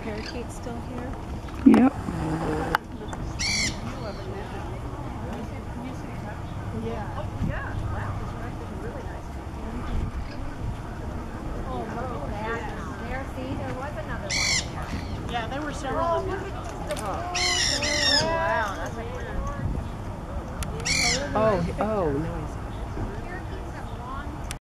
Parakeet still here? Yep. Yeah. Oh, yeah. Wow, this record is really nice. Oh, no. There, see, there was another one there. Yeah, there were several in there. Oh, wow, that's like Oh, no.